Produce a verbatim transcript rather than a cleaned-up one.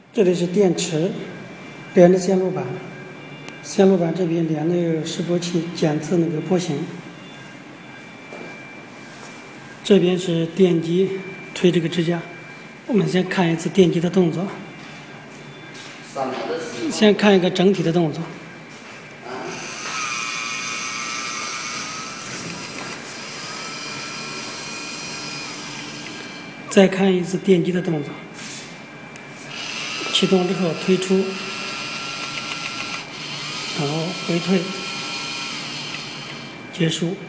这里是电池连着线路板，线路板这边连的示波器检测那个波形。这边是电机推这个支架，我们先看一次电机的动作，先看一个整体的动作。再看一次电机的动作，启动之后推出，然后回退，结束。